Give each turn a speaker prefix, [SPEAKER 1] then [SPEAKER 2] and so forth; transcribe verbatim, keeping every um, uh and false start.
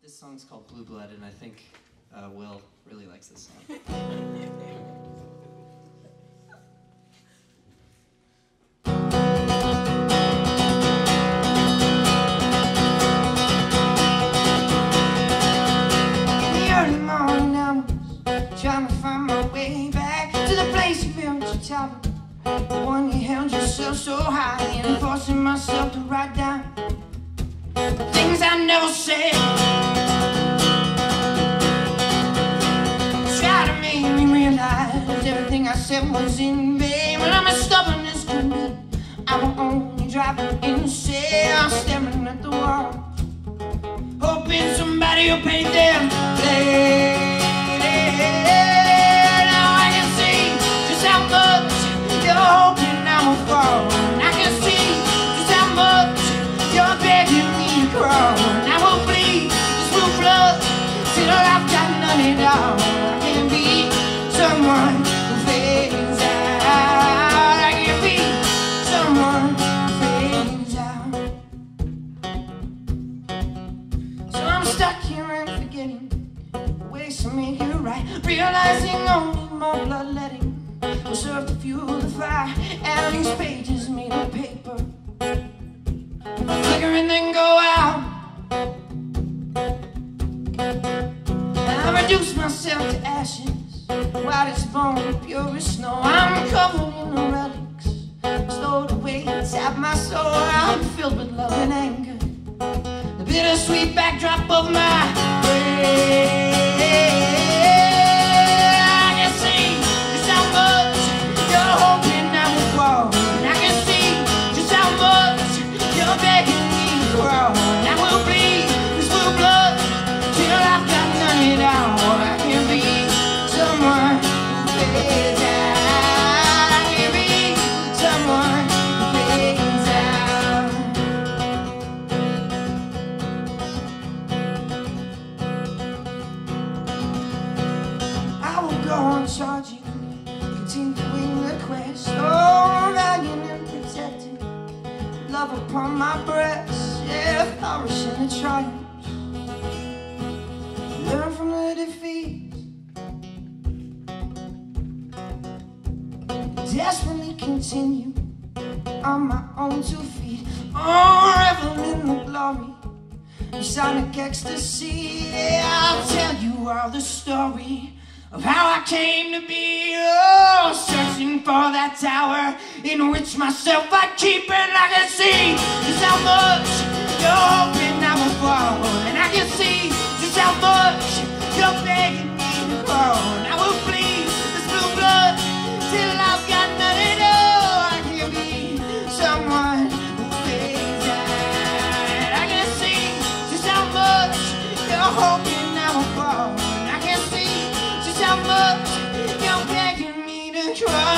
[SPEAKER 1] This song's called Blue Blood, and I think uh, Will really likes this song.
[SPEAKER 2] Trying to find my way back to the place you built your tower, the one you held yourself so high, and forcing myself to write down the things I never said. Try to make me realize everything I said was in vain, but I'm as stubborn as can be. I will only drive it insane. I'm staring at the wall, hoping somebody will paint their blade. Now I can see just how much you're hoping I will fall, and I can see just how much you're begging me to crawl, and I will bleed this blue blood till I've got none at all. I can be someone who fades out. I can be someone who fades out. So I'm stuck here and forgetting ways to make it right, realizing only more bloodletting will serve to fuel the fire. And these pages made of paper flicker and then go out. And I reduce myself to ashes, white as bone, pure as snow. I'm covered in the relics stowed away inside my soul. I'm filled with love and anger, the bittersweet backdrop of my brain. Charging, continuing the quest, oh, valiant and protected, love upon my breast, yeah, flourishing the triumphs, learn from the defeat, desperately continue on my own two feet, oh, revel in the glory of sonic ecstasy. Yeah, I'll tell you all the story of how I came to be, oh, searching for that tower in which myself I keep, and I can see just how much you're hoping I will fall, and I can see just how much you're begging me to crawl, and I will bleed this blue blood till I've got nothing. Oh, I can be someone who fades out. I can see just how much you're hoping I will fall, and I can see how much you're begging me to try.